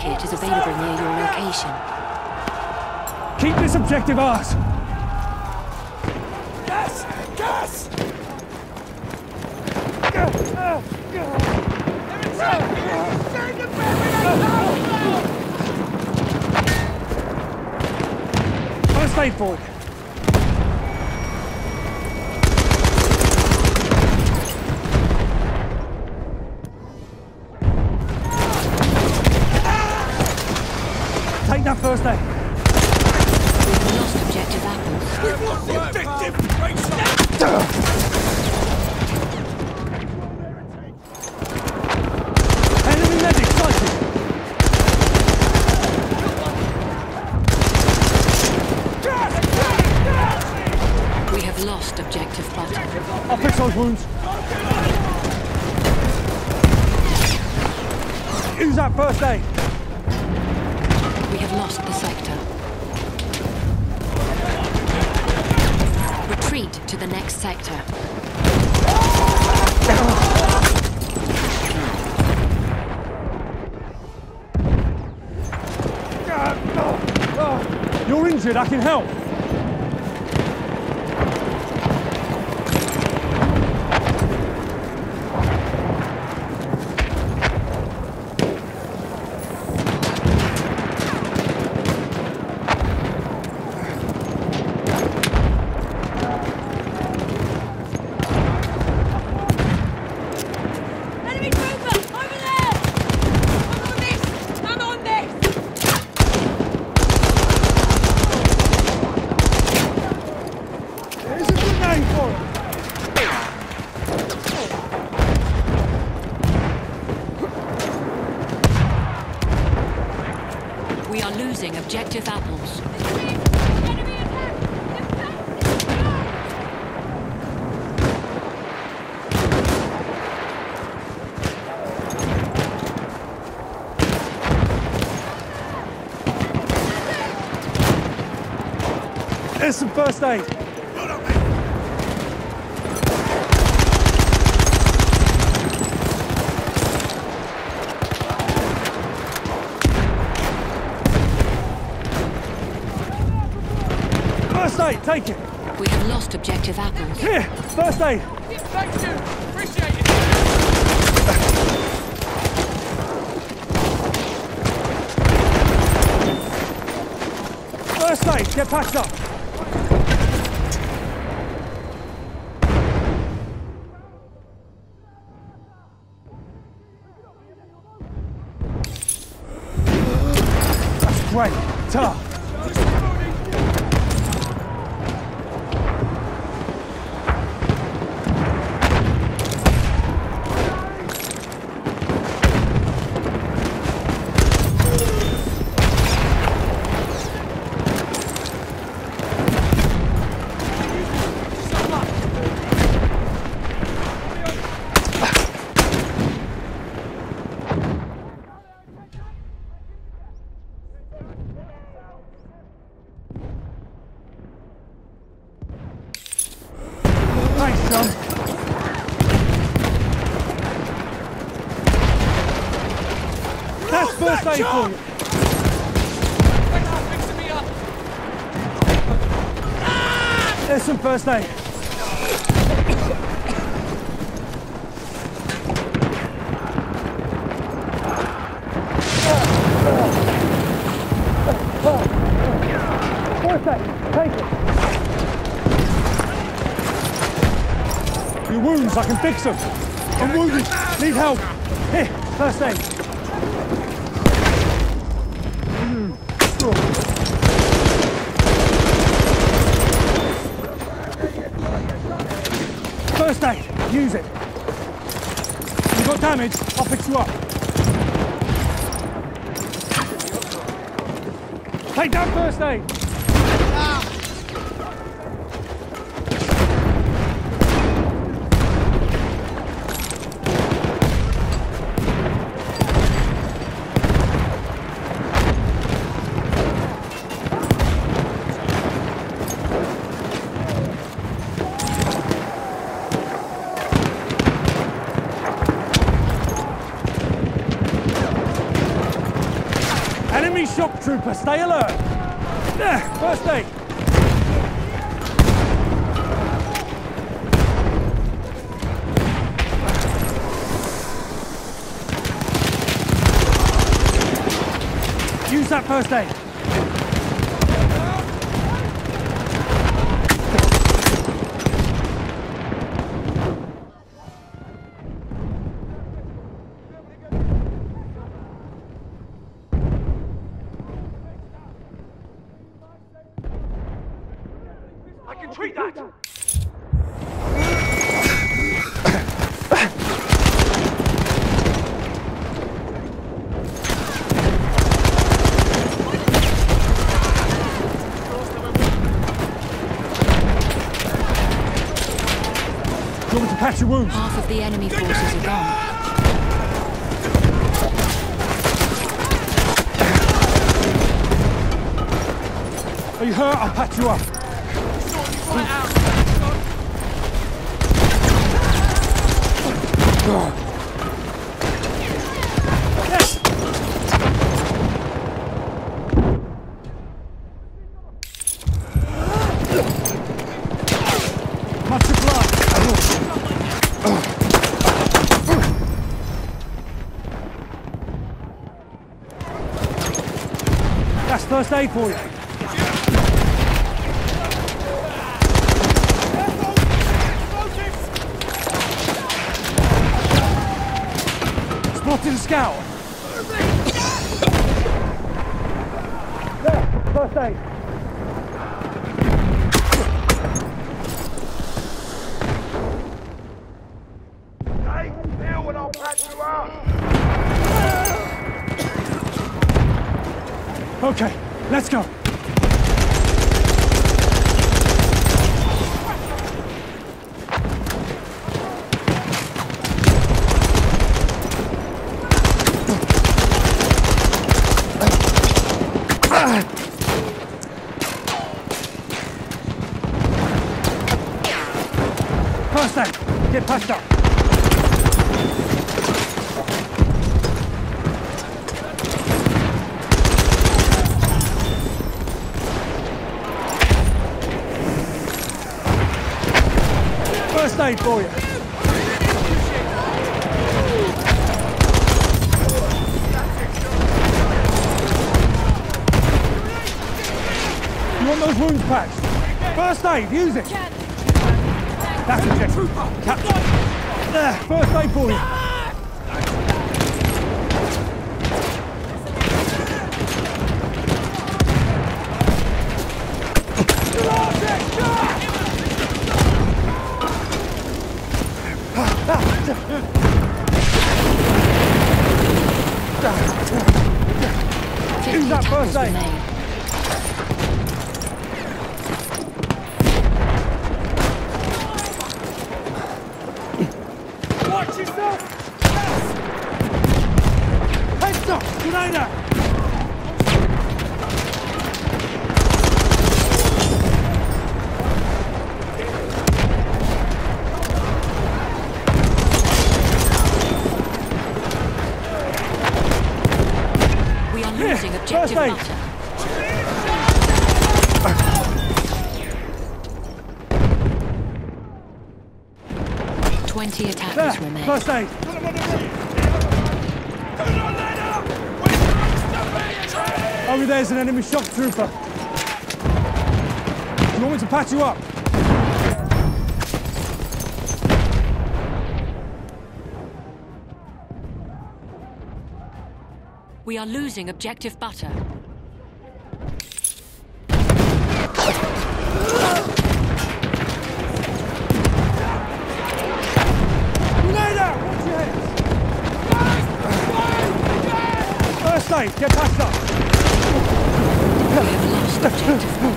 kit is available near your location. Keep this objective ours! Gas! Gas! First aid for it. Take that first aid. We've lost objective apples. We've lost the objective! Enemy medic sighted. We have lost objective button. I'll fix those wounds. Use that first aid. We have lost the sector. Retreat to the next sector. You're injured, I can help. We are losing objective apples. There's some first aid. First aid, take it. We have lost objective apples. Here, first aid. Thank you! Appreciate it! First aid, get patched up. That's great. Tough. Thanks, John. That's first aid for you. Fixing me up! There's some first aid. First aid, take it. Your wounds, I can fix them. I'm wounded, need help. Here, first aid. First aid, use it. You've got damage, I'll fix you up. Take down first aid. shock trooper. Stay alert. There, first aid. Use that first aid. I can treat that! Do you want me to patch your wounds? Half of the enemy forces are gone. Are you hurt? I'll patch you up. Right out! Yes! Much obliged. That's first aid for you. Spotted a scout. There, first aid. Hey, deal and I'll patch you up! Okay, let's go. First aid, get patched up. First aid for you. You want those wounds patched? First aid, use it. That's a check. Capture. There, first aid for you. Use that first aid. Watch yourself! Heads up, grenade out. We are losing objective aid. butter. Twenty attackers There, remain. first aid. Over there's an enemy shock trooper. You want me to patch you up? We are losing objective butter. Grenade out! Watch your head! First aid, get patched up. We have lost objective butter.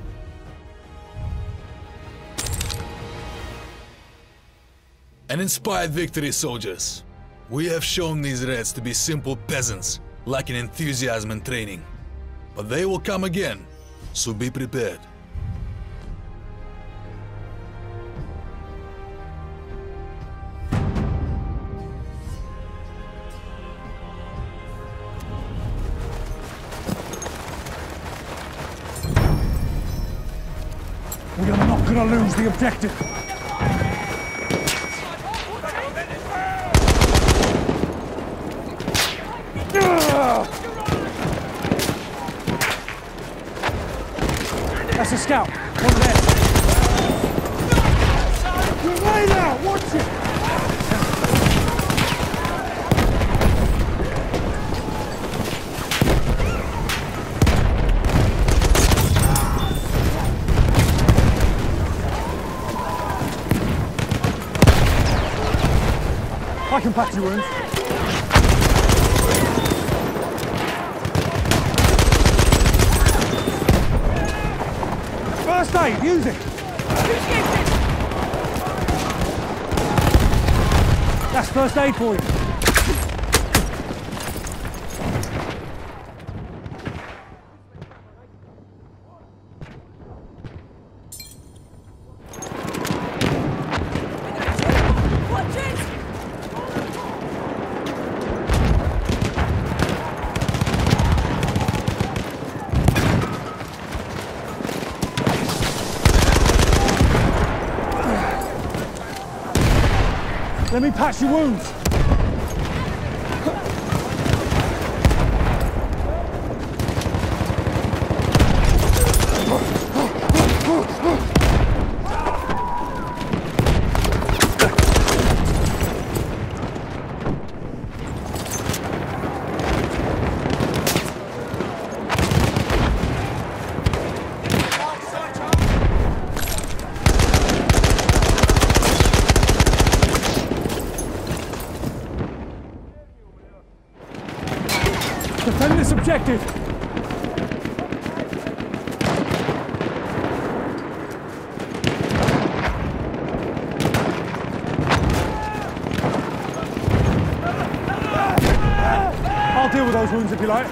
An inspired victory, soldiers. We have shown these rats to be simple peasants, lacking enthusiasm and training. But they will come again, so be prepared. want to lose the objective. That's a scout. One there. Grenade out! Watch it! I can patch your wounds. First aid, use it. That's first aid for you. Let me patch your wounds. Defend this objective! I'll deal with those wounds if you like.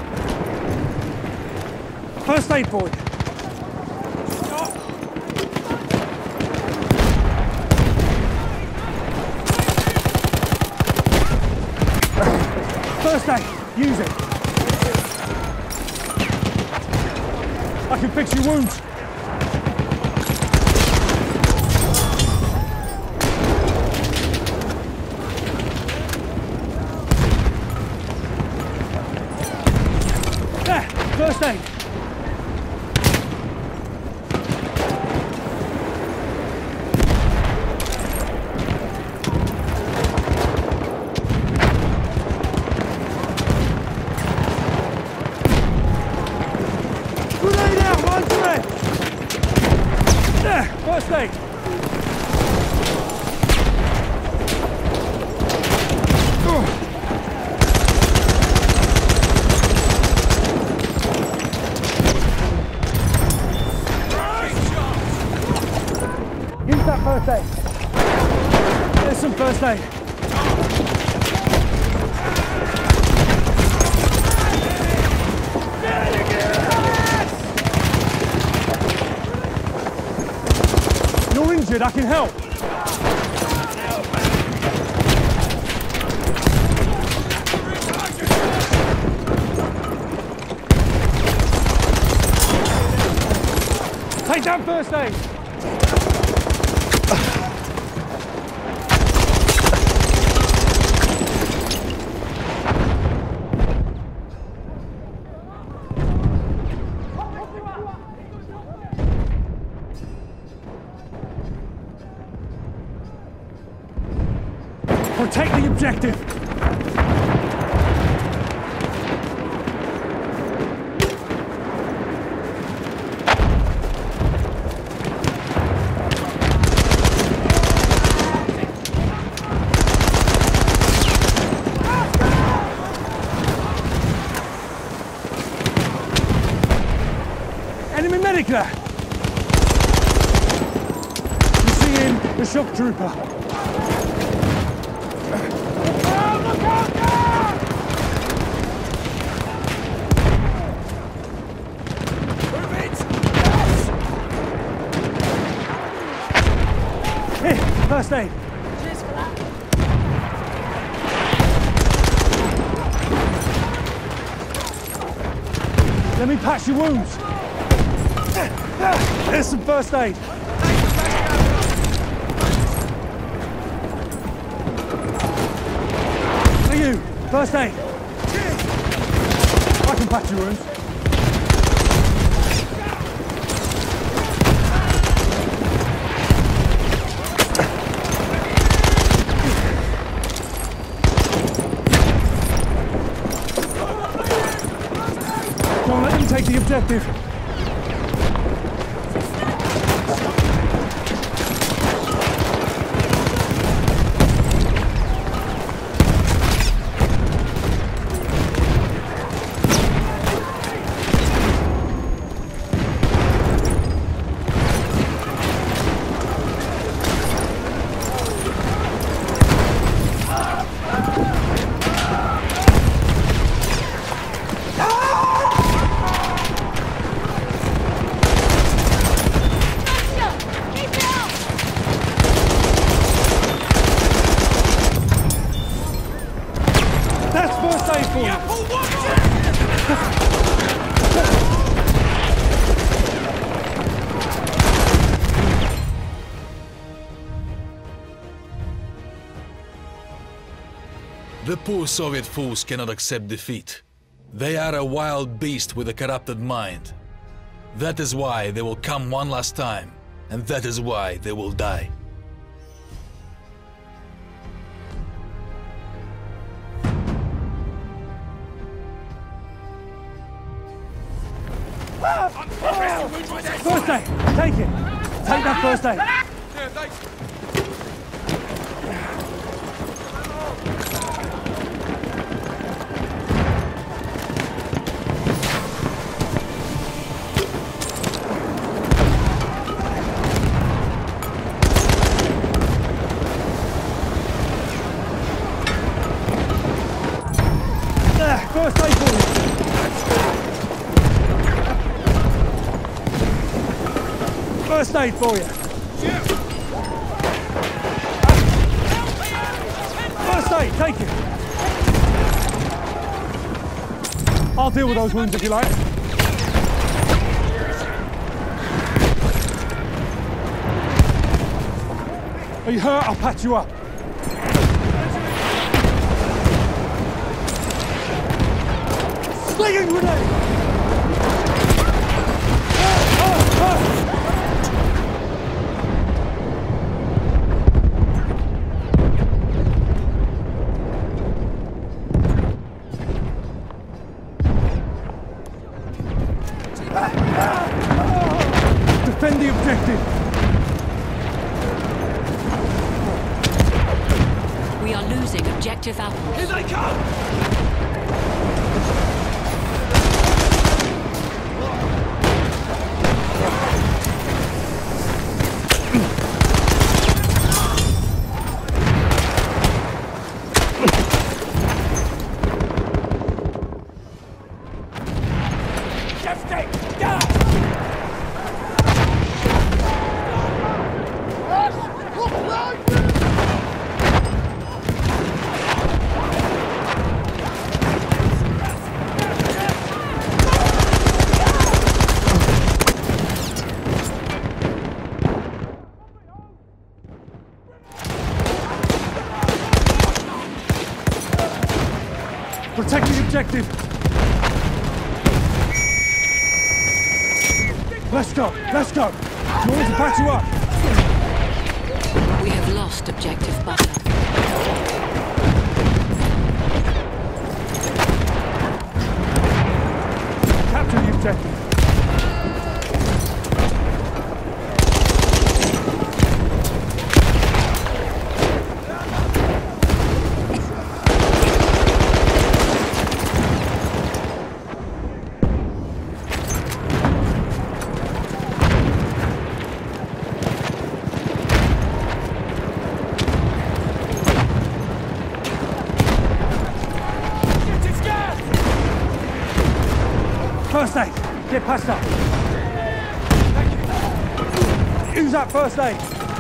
First aid for you. First aid, use it. I can fix your wounds. There, first aid. First aid. Use that first aid. There's some first aid. You're injured, I can help. Take down first aid. Protect the objective! Enemy medic there! You see him, the shock trooper. First aid. Cheers for that. Let me patch your wounds. There's some first aid. First aid. I can patch your wounds. Don't let them take the objective. The poor Soviet fools cannot accept defeat. They are a wild beast with a corrupted mind. That is why they will come one last time, and that is why they will die. First aid! Take it! Take that first aid! Yeah, thanks. First aid for you! First aid for you! First aid, take it! I'll deal with those wounds if you like. Are you hurt? I'll patch you up. Slinging grenade! Defend the objective! We are losing objective Avtomat. Here they come! Protect the objective! Let's go! Let's go! You want me to patch you up? We have lost objective butter. Capture the objective! First aid! Get past that! Use that first aid!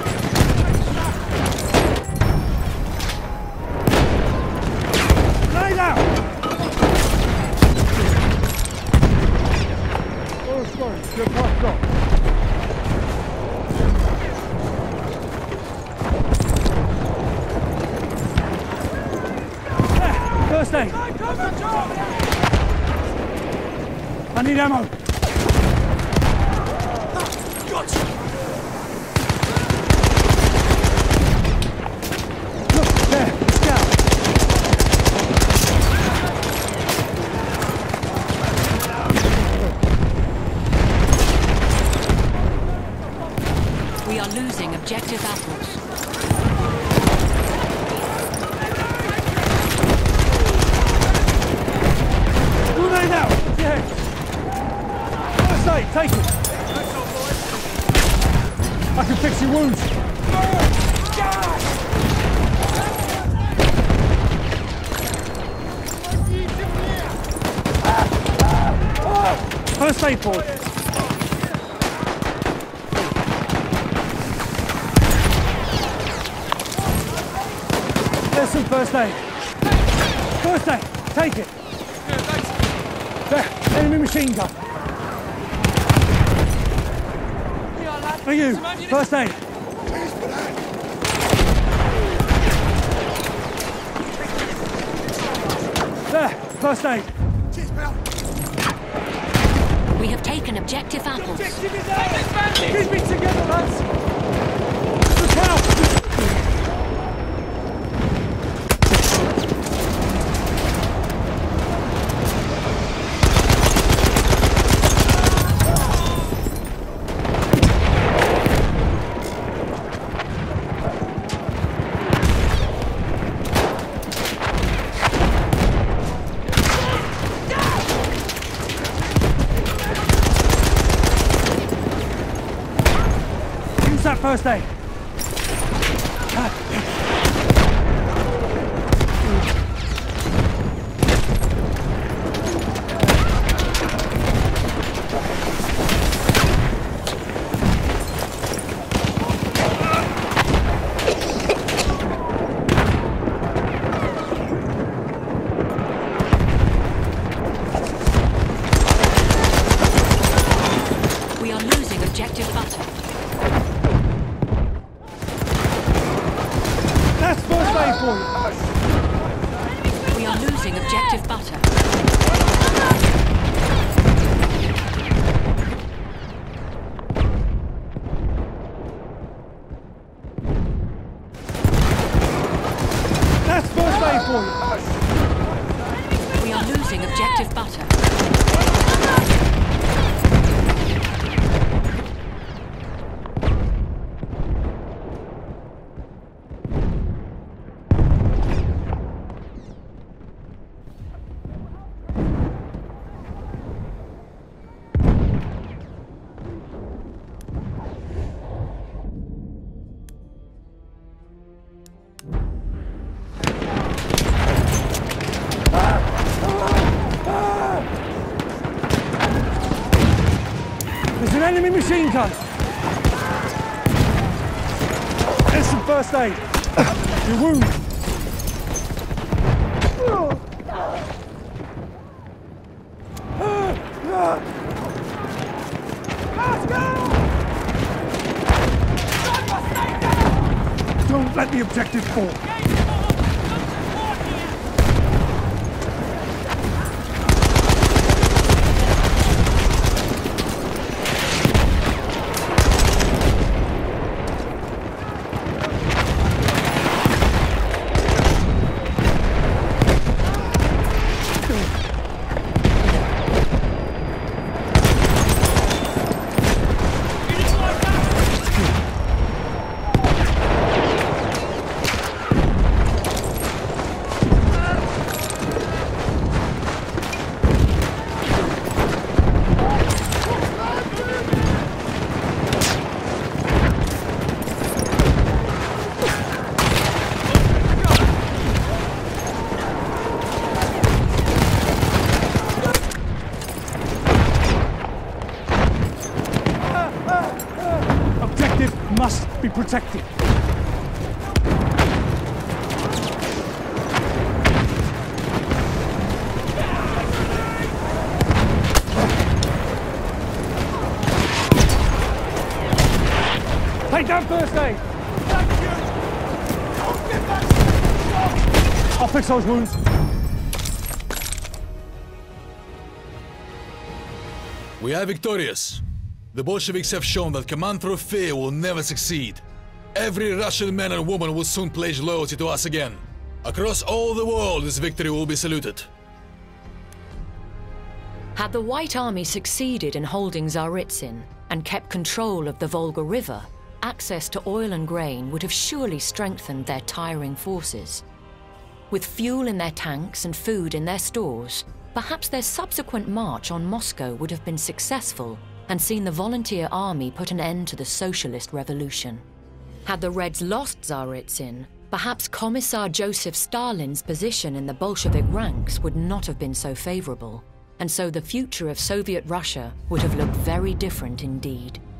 Lay down! Oh, sorry. Get past that. First first aid. I need ammo. Gotcha! Look, there, scout. We are losing objective apples. Grenade out! Yeah. First aid, take it. I can fix your wounds. First aid board. There's some first aid. First aid, take it. There, enemy machine gun. For you, first aid. There, first aid. We have taken objective apples. Keep it together, lads. Look out! That first aid. We are losing objective butter. That's first aid for you. We are losing objective butter. That's first aid for you. We are losing objective butter. There's an enemy machine gun. There's some first aid. Your wound. Don't let the objective fall. Must be protected. Take down first aid. I'll fix those wounds. We are victorious. The Bolsheviks have shown that command through fear will never succeed. Every Russian man and woman will soon pledge loyalty to us again. Across all the world, this victory will be saluted. Had the White Army succeeded in holding Tsaritsyn and kept control of the Volga River, access to oil and grain would have surely strengthened their tiring forces. With fuel in their tanks and food in their stores, perhaps their subsequent march on Moscow would have been successful and seen the volunteer army put an end to the socialist revolution. Had the Reds lost Tsaritsyn, perhaps Commissar Joseph Stalin's position in the Bolshevik ranks would not have been so favorable, and so the future of Soviet Russia would have looked very different indeed.